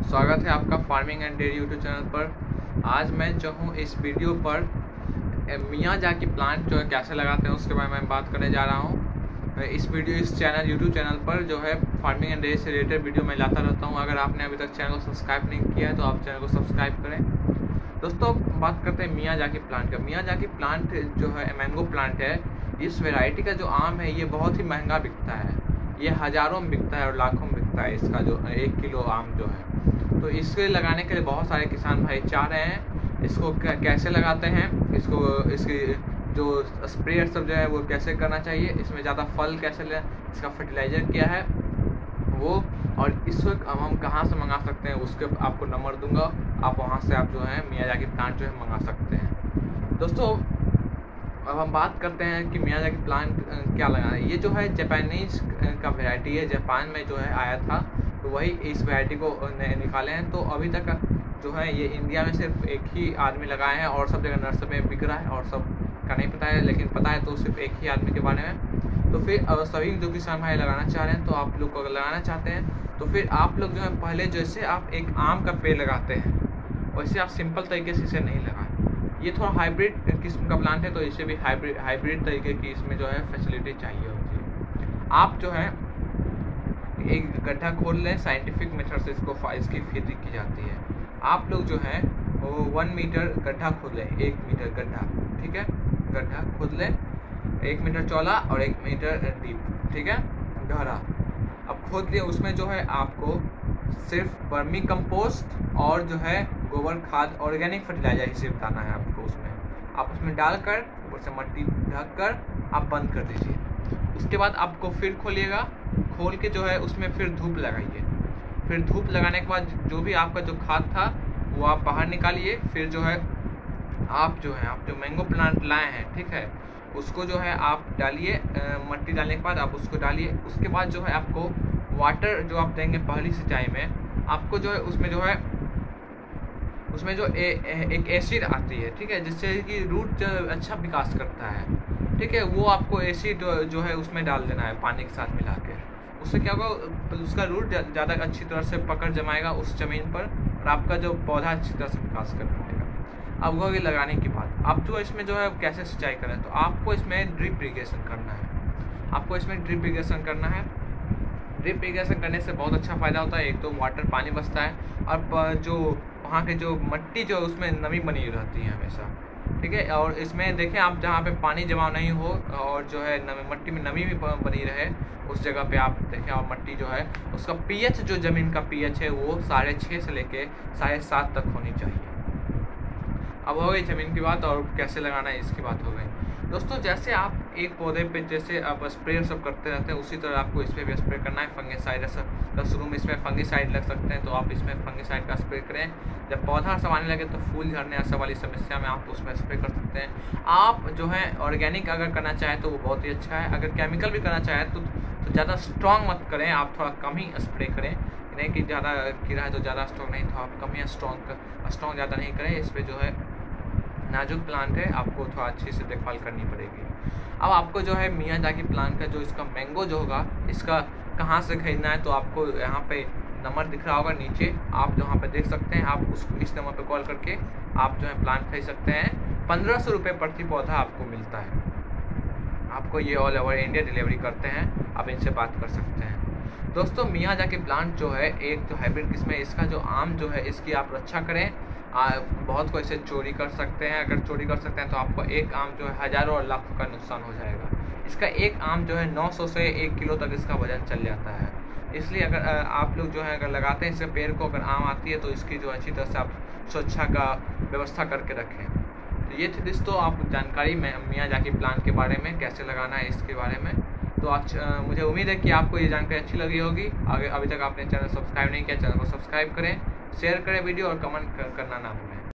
स्वागत है आपका farming and dairy YouTube channel पर। आज मैं जो हूँ इस वीडियो पर मियाजाकी प्लांट जो है कैसे लगाते हैं उसके बारे में बात करने जा रहा हूँ। इस यूट्यूब चैनल पर जो है फार्मिंग एंड डेयरी से रिलेटेड वीडियो मैं लाता रहता हूँ। अगर आपने अभी तक चैनल को सब्सक्राइब नहीं किया है तो आप चैनल को सब्सक्राइब करें। दोस्तों, बात करते हैं मियाजाकी प्लांट का। मियाजाकी प्लांट जो है मैंगो प्लांट है। इस वैरायटी का जो आम है ये बहुत ही महंगा बिकता है। ये हज़ारों में बिकता है और लाखों में बिकता है इसका जो 1 किलो आम जो है। तो इसके लगाने के लिए बहुत सारे किसान भाई चाह रहे हैं। इसको कैसे लगाते हैं, इसकी जो स्प्रे सब जो है वो कैसे करना चाहिए, इसमें ज़्यादा फल कैसे लें, इसका फर्टिलाइज़र क्या है वो, और इस वक्त हम कहाँ से मंगा सकते हैं उसके आपको नंबर दूंगा। आप वहाँ से आप जो है मियाजाकी प्लांट जो है मंगा सकते हैं। दोस्तों, अब हम बात करते हैं कि मियाजाकी प्लांट क्या लगाना है। ये जो है जापानीज़ का वैरायटी है, जापान में जो है आया था, तो वही इस वैरायटी को निकाले हैं। तो अभी तक जो है ये इंडिया में सिर्फ एक ही आदमी लगाए हैं और सब जगह नर्सरी में बिक रहा है और सब का नहीं पता है, लेकिन पता है तो सिर्फ एक ही आदमी के बारे में। तो फिर सभी जो किसान भाई लगाना चाह रहे हैं, तो आप लोग अगर लगाना चाहते हैं तो फिर आप लोग जो है पहले जैसे आप एक आम का पेड़ लगाते हैं वैसे आप सिंपल तरीके से इसे नहीं लगाएं। ये थोड़ा हाइब्रिड किस्म का प्लांट है, तो इसे भी हाइब्रिड तरीके की इसमें जो है फैसिलिटी चाहिए होती है। आप जो है एक गड्ढा खोद लें, साइंटिफिक मेथड से इसकी खेती की जाती है। आप लोग जो है वो 1 मीटर गड्ढा खोद लें, 1 मीटर गड्ढा, ठीक है, गड्ढा खोद लें 1 मीटर चौड़ा और 1 मीटर डीप, ठीक है, गहरा। अब खोद लिए उसमें जो है आपको सिर्फ वर्मी कंपोस्ट और जो है गोबर खाद ऑर्गेनिक फर्टिलाइजर ही सिर्फ डालना है आपको। उसमें आप उसमें डालकर ऊपर से मट्टी ढक कर आप बंद कर दीजिए। उसके बाद आपको फिर खोलिएगा, खोल के जो है उसमें फिर धूप लगाइए। फिर धूप लगाने के बाद जो भी आपका जो खाद था वो आप बाहर निकालिए। फिर जो है आप जो मैंगो प्लांट लाए हैं, ठीक है, उसको जो है आप डालिए। मट्टी डालने के बाद आप उसको डालिए। उसके बाद जो है आपको वाटर जो आप देंगे पहली सिंचाई में, आपको जो है उसमें जो एक एसिड आती है, ठीक है, जिससे कि रूट अच्छा विकास करता है, ठीक है, वो आपको एसिड जो है उसमें डाल देना है पानी के साथ मिला के। उससे क्या होगा, उसका रूट ज़्यादा अच्छी तरह से पकड़ जमाएगा उस ज़मीन पर और आपका जो पौधा अच्छी तरह से विकास कर पाएगा। अब होगी लगाने की बात। आप जो इसमें जो है कैसे सिंचाई करें, तो आपको इसमें ड्रिप इरीगेशन करना है। आपको इसमें ड्रिप इरीगेशन करना है। ड्रिप इरीगेशन करने से बहुत अच्छा फ़ायदा होता है। एक तो वाटर पानी बचता है और जो वहाँ के जो मट्टी जो उसमें नमी बनी रहती है हमेशा, ठीक है। और इसमें देखें आप जहाँ पे पानी जमा नहीं हो और जो है मट्टी में नमी भी बनी रहे, उस जगह पे आप देखें। और मट्टी जो है उसका पीएच, जो ज़मीन का पीएच है वो 6.5 से लेके 7.5 तक होनी चाहिए। अब हो गई ज़मीन की बात और कैसे लगाना है इसकी बात हो गई। दोस्तों, जैसे आप एक पौधे पे जैसे आप स्प्रे सब करते रहते हैं उसी तरह आपको इस पर भी स्प्रे करना है। फंगिसाइड का शुरू में इसमें फंगिसाइड लग सकते हैं, तो आप इसमें फंगिसाइड का स्प्रे करें। जब पौधा सब आने लगे तो फूल झड़ने ऐसा वाली समस्या में आप उसमें स्प्रे कर सकते हैं। आप जो है ऑर्गेनिक अगर करना चाहें तो वो बहुत ही अच्छा है। अगर केमिकल भी करना चाहें तो ज़्यादा स्ट्रॉन्ग मत करें, आप थोड़ा कम ही स्प्रे करें। नहीं कि ज़्यादा कीड़ा है तो ज़्यादा स्ट्रॉन्ग नहीं, तो आप कम ही स्ट्रॉन्ग ज़्यादा नहीं करें। इस पर जो है नाजुक प्लांट है, आपको थोड़ा अच्छी से देखभाल करनी पड़ेगी। अब आपको जो है मियाजाकी प्लांट का जो इसका मैंगो जो होगा, इसका कहाँ से खरीदना है, तो आपको यहाँ पे नंबर दिख रहा होगा नीचे, आप वहाँ पे देख सकते हैं। आप इस नंबर पे कॉल करके आप जो है प्लांट खरीद सकते हैं। 1500 रुपये प्रति पौधा आपको मिलता है। आपको ये ऑल ओवर इंडिया डिलीवरी करते हैं, आप इनसे बात कर सकते हैं। दोस्तों, मियाजाकी प्लांट जो है एक तो हाइब्रिड किस्म है। इसका जो आम जो है इसकी आप रक्षा करें। बहुत कोई इसे चोरी कर सकते हैं। अगर चोरी कर सकते हैं तो आपको एक आम जो है हज़ारों और लाखों का नुकसान हो जाएगा। इसका एक आम जो है 900 से 1 किलो तक इसका वजन चल जाता है। इसलिए अगर आप लोग जो है अगर लगाते हैं इसके पेड़ को, अगर आम आती है तो इसकी जो अच्छी तरह से आप सुरक्षा का व्यवस्था करके रखें। तो ये थी दोस्तों आप जानकारी मियाजाकी प्लांट के बारे में, कैसे लगाना है इसके बारे में। तो आज मुझे उम्मीद है कि आपको ये जानकारी अच्छी लगी होगी। अभी तक आपने चैनल सब्सक्राइब नहीं किया, चैनल को सब्सक्राइब करें, शेयर करें वीडियो और कमेंट करना ना भूलें।